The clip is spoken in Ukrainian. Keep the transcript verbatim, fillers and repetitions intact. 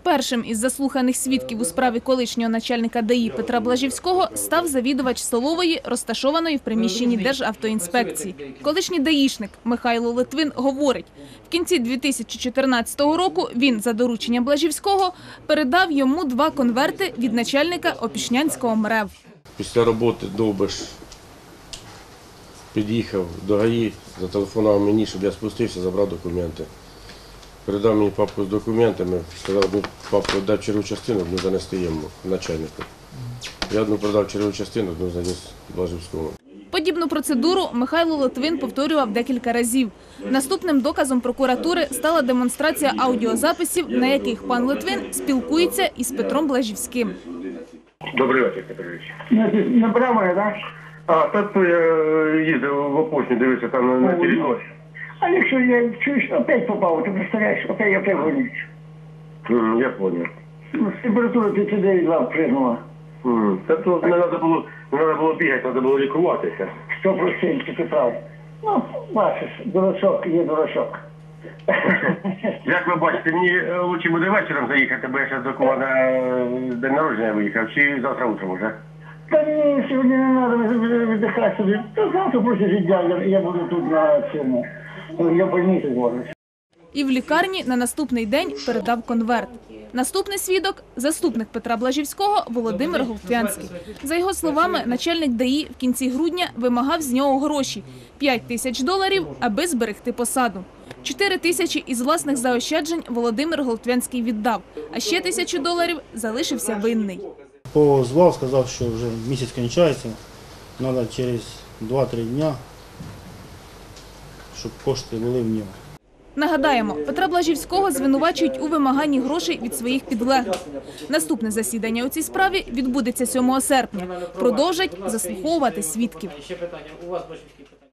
Першим із заслуханих свідків у справі колишнього начальника ДАІ Петра Блажівського став завідувач столової, розташованої в приміщенні Державтоінспекції. Колишній даїшник Михайло Литвин говорить, в кінці дві тисячі чотирнадцятого року він за дорученням Блажівського передав йому два конверти від начальника Опішнянського МРЕВ. Після роботи Довбиш під'їхав до ГАІ, зателефонував мені, щоб я спустився, забрав документи. Передав мені папку з документами, сказав, одну папку віддав чергову частину, одну занести йому, начальнику. Я одну продав чергову частину, одну заніс Блажівському. Подібну процедуру Михайло Литвин повторював декілька разів. Наступним доказом прокуратури стала демонстрація аудіозаписів, на яких пан Литвин спілкується із Петром Блажівським. Добрий вечір, Петрович. Набрав мене, так? А, так то я їздив в Опошню, дивився там на території. А якщо я чуєш, опять попав, ти представляєш, опять я опять гонюсь. Mm, я понял. Ну, температура тридцять дев'ять два пригнула. Mm. Так то не треба було, не треба було бігати, треба було лікуватися. Сто процентів ти прав. Ну, бачиш, дурачок є дурачок. Як ви бачите, мені краще буде вечором заїхати, бо я зараз до кого на день народження виїхав, чи завтра утром вже? Та ні, сьогодні не треба віддихати собі. Та завтра просто життя, я буду тут на цьому. Я в больниці зможу. І в лікарні на наступний день передав конверт. Наступний свідок – заступник Петра Блажівського Володимир Голтвянський. За його словами, начальник ДАІ в кінці грудня вимагав з нього гроші – п'ять тисяч доларів, аби зберегти посаду. чотири тисячі із власних заощаджень Володимир Голтвянський віддав, а ще тисячу доларів залишився винний. Позвав, сказав, що вже місяць кінчається, треба через два-три дня, щоб кошти були в нього. Нагадаємо, Петра Блажівського звинувачують у вимаганні грошей від своїх підлеглих. Наступне засідання у цій справі відбудеться сьомого серпня. Продовжать заслуховувати свідків. Ще питання. У вас, Блажівський, питання.